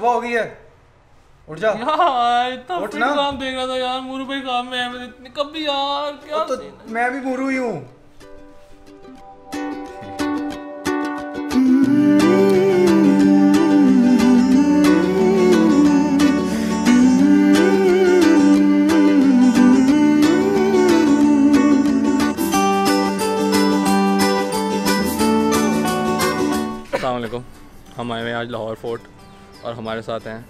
सुबह हो गई है, उठ जा यार। इतना उठ फिट ना। काम देख रहा था यार, मूरू भाई काम में है इतनी कभी यार क्या तो सीन है? मैं भी मुरू ही हूँ। अस्सलाम वालेकुम, हम आए हुए हैं आज लाहौर फोर्ट और हमारे साथ हैं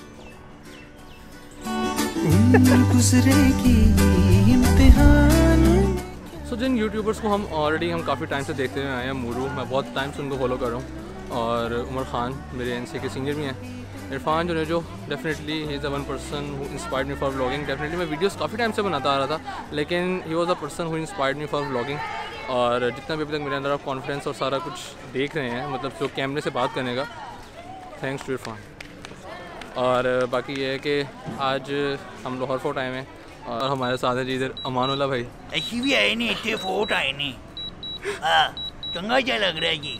सो जिन यूट्यूबर्स को हम काफ़ी टाइम से देखते हुए आए हैं। मूरू, मैं बहुत टाइम से उनको फॉलो कर रहा हूँ, और उमर ख़ान मेरे एनसी के सीनियर भी हैं। इरफान जो definitely he is the one person who inspired me for vlogging. Definitely मैं वीडियोस काफ़ी टाइम से बनाता आ रहा था, लेकिन he was the person who inspired me for vlogging. और जितना भी अभी तक मेरे अंदर आप कॉन्फिडेंस और सारा कुछ देख रहे हैं, मतलब जो कैमरे से बात करने का, थैंक्स टू इरफान। और बाकी ये है कि आज हम लाहौर फोर्ट आए हैं और हमारे साथ है जी इधर अमानुल्लाह भाई। ऐसी भी आए नहीं, इतने फोर्ट आए नहीं। हाँ, चंगा क्या लग रहा है जी।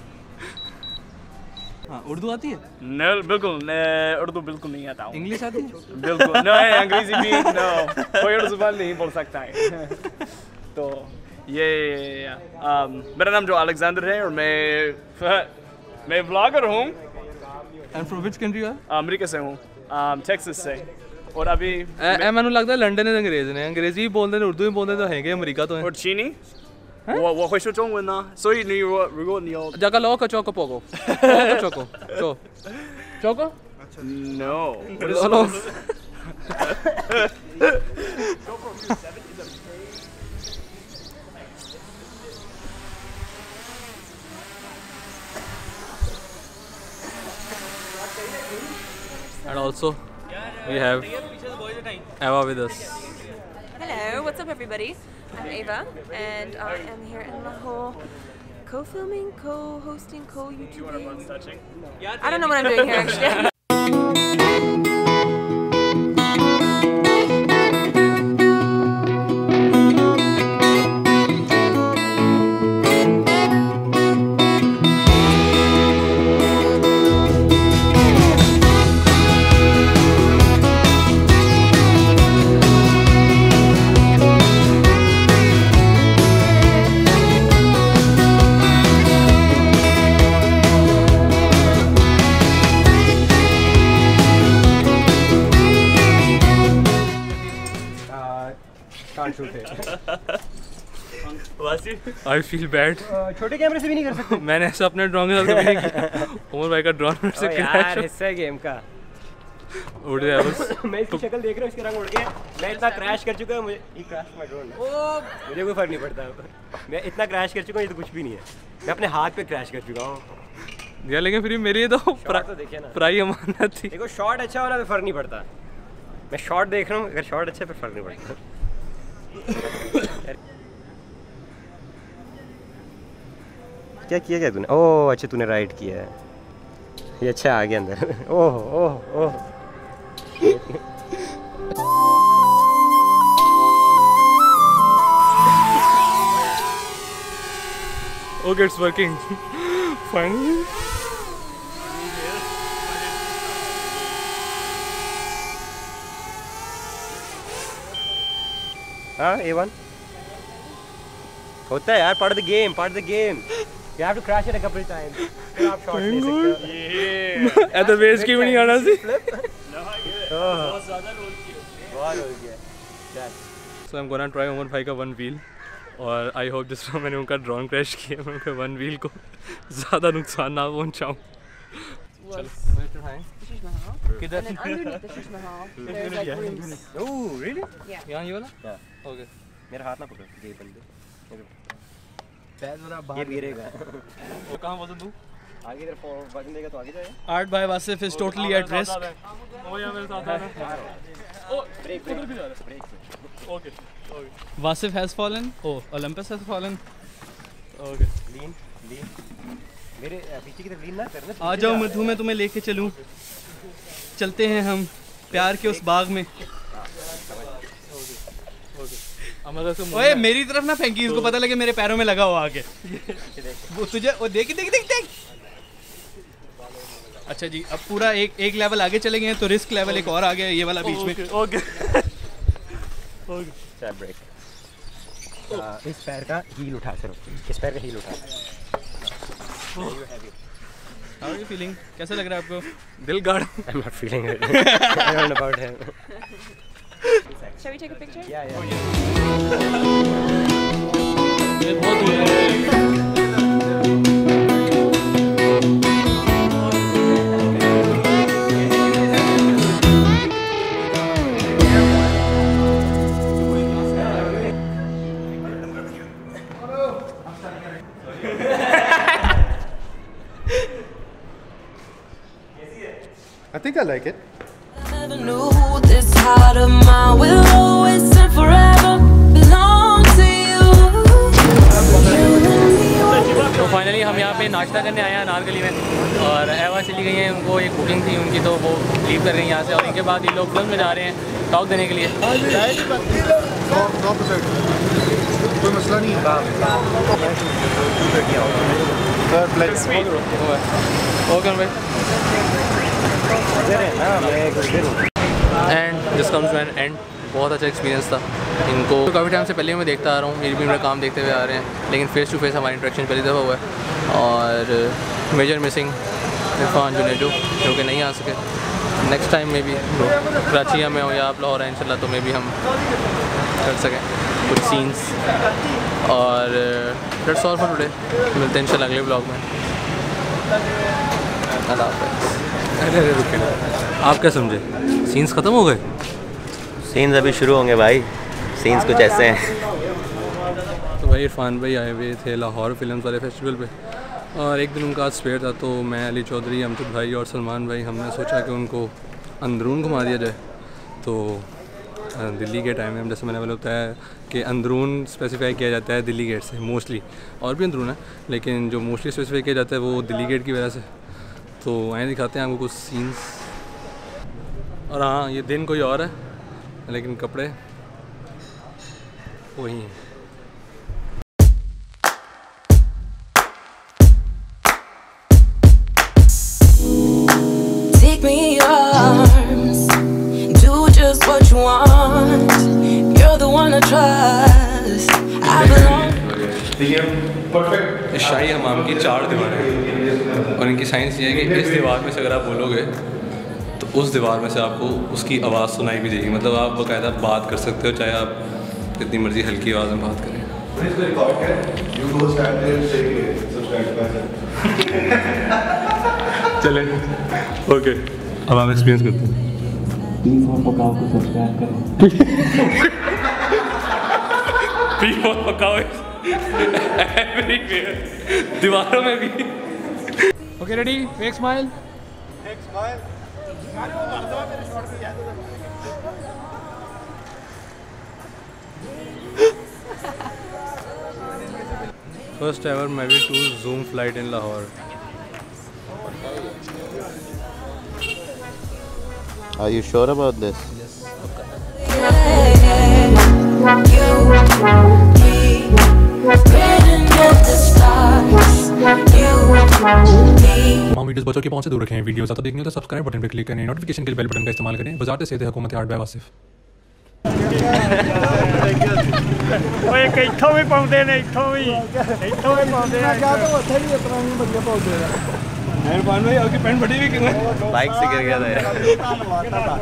हाँ, उर्दू आती है? नहीं, बिल्कुल उर्दू बिल्कुल नहीं आता हूँ। इंग्लिश आती है? बिल्कुल नहीं, अंग्रेजी भी कोई और जुबान नहीं बोल सकता है। तो ये मेरा नाम जो अलेक्जेंडर है और मैं व्लॉगर हूँ। And from which country are? America से हूँ, टेक्सास से। और अभी मैंने लगता है लंदन है अंग्रेज ने, अंग्रेजी भी बोलते हैं, उर्दू भी बोलते हैं, तो हैं अमेरिका तो है। और चीनी 我会说中文呢，所以如果你有 Jaga loco choco poco. Choco. Choco? No. Hello. And also we have Eva with us. Hello, what's up everybody? I'm Ava and I am here in Lahore co-filming, co-hosting, co-YouTubing. I don't know what I'm doing here actually. I feel bad. छोटे कैमरे से भी नहीं कर सकते। मैंने ऐसा अपने ड्रोन के साथ कभी नहीं किया। उमर भाई का ड्रोन मेरे से क्रैश हिस्सा है गेम का। उड़ गया बस। मैं इसकी शक्ल देख रहा हूँ, इसके रंग उड़ गए। मैं इतना क्रैश कर चुका हूँ, मुझे क्रैश माय ड्रोन। मुझे कोई फर्क नहीं पड़ता। मैं इतना क्रैश कर चुका हूँ, ये तो कुछ भी नहीं है। मैं अपने हाथ पे क्रैश कर चुका हूँ। यार लेकिन फिर मेरी तो देखिए ना, प्राई अमानत थी। देखो शॉट अच्छा हो रहा है तो फर्क नहीं पड़ता। मैं शॉट देख रहा हूँ, अगर शॉट अच्छा है फिर फर्क नहीं पड़ता। क्या तूने? ओह अच्छा, तूने राइट किया है। ये अच्छा आ गया अंदर। ओह ओह ओह। Okay, it's working. Finally. हाँ, A1 होता है यार, part of the game. You have to crash it a couple of times. फिर आप शॉट ले सकते हो। ऐसा वेस्ट की भी नहीं आना सी। बहुत ज़्यादा रोल किया। So I'm gonna try Umar भाई का वन व्हील, और आई होप जिस तरह मैंने उनका ड्रोन क्रैश किया, मैं उनके वन व्हील को ज़्यादा नुकसान ना पहुँचाऊँ। किधर? And then underneath the Shish Mahal, there's like rooms. Oh, really? Yeah. यहाँ ये वाला? Yeah. Okay. मेरा हाथ ना पकड़, ये बंदे। ये गिरेगा। वो कहाँ बोल तू? आगे इधर वजन देगा तो आगे जाएगा। Art by Wasif is totally at risk. वो यहाँ मेरे साथ आ रहा है। Oh, break. Okay. Wasif has fallen. Oh, Olympus has fallen. Okay. लीन। मेरे पीछे की तरफ लीन ना करना। आ जाओ मधु, मैं तुम्हें लेके चलूँ। चलते हैं हम प्यार के उस बाग में। ओए मेरी तरफ ना फेंकी, इसको पता लगे मेरे पैरों में लगा हुआ आके। वो तुझे वो देख। अच्छा जी, अब पूरा एक लेवल आगे चले गए हैं तो रिस्क लेवल एक और आ गया, ये वाला बीच में। ओके चल ब्रेक। इस पैर का हील उठा सर, इस पैर का हील उठा। How are you feeling? कैसा लग रहा है आपको? दिल गाड़। I'm not feeling it. I don't know about him. Shall we take a picture? Yeah. ये बहुत दूर है। I think I like it. Never knew this heart of mine will always and forever belong to you. तो finally हम यहाँ पे नाश्ता करने आए हैं अनारकली में, और एवा चली गई हैं, उनको एक बुकिंग थी उनकी तो वो लीव कर रही हैं यहाँ से, और इनके बाद ये लोग फिल्म में जा रहे हैं टॉक देने के लिए। 9%। कोई मसला नहीं है। ओके भाई। And this comes to an end. बहुत अच्छा एक्सपीरियंस था। इनको तो काफ़ी टाइम से पहले मैं देखता आ रहा हूँ, मेरी भी मेरा काम देखते हुए आ रहे हैं, लेकिन फेस टू फेस हमारी इंटरेक्शन पहली दफ़ा हुआ है। और मेजर मिसिंग इरफान जुनेजो जो कि नहीं आ सके। नेक्स्ट टाइम में भी कराची में हो या आप लाहौर हैं इंशाल्लाह, तो मे भी हम कर सकें कुछ सीन्स। और दैट्स ऑल फॉर टुडे। मिलते हैं इंशाल्लाह अगले ब्लॉग में। अल्लाह हाफ़िज़। अरे रुके, आप क्या समझे? सीन्स ख़त्म हो गए? सीन्स अभी शुरू होंगे भाई, सीन्स कुछ ऐसे हैं। तो भाई इरफान भाई आए हुए थे लाहौर फिल्म्स वाले फेस्टिवल पे, और एक दिन उनका स्पेयर था, तो मैं अली चौधरी, अमजद भाई और सलमान भाई हमने सोचा कि उनको अंदरून घुमा दिया जाए। तो दिल्ली गेट आए हुए हम, जैसे मैंने बोला होता है कि अंदरून स्पेसिफाई किया जाता है दिल्ली गेट से मोस्टली, और भी अंदरून है लेकिन जो मोस्टली स्पेसिफाई किया जाता है वो दिल्ली गेट की वजह से। तो आए दिखाते हैं आपको कुछ सीन्स। और हाँ, ये दिन कोई और है लेकिन कपड़े वही हैं। Take me in your arms, do just what you want. You're the one I trust. I belong. शाही हमाम की 4 दीवारें हैं, और इनकी साइंस ये है कि इस दीवार में से अगर आप बोलोगे तो उस दीवार में से आपको उसकी आवाज़ सुनाई भी देगी। मतलब आप बाकायदा बात कर सकते हो, चाहे आप जितनी मर्ज़ी हल्की आवाज़ में बात करें। चलें, ओके, अब आप एक्सपीरियंस करते हैं। एवरीवेयर, दीवारों में भी। Okay ready, fake smile. First ever Mavic 2 Zoom flight in Lahore. Are you sure about this? तमाम वीडियोस बच्चों के पहुंच से दूर रखें। वीडियो ज़्यादा देखनी हो तो सब्सक्राइब बटन पर क्लिक करें, नोटिफिकेशन के लिए बेल बटन का इस्तेमाल करें। वज़ारत सेहत हुकूमत हार्ड बाय वासिफ। ओए किथों भी पाउंदे ने, इथों भी पाउंदे ने। इरफान भाई आपकी पैंट फटी हुई क्यों है? बाइक से गिर गया था यार।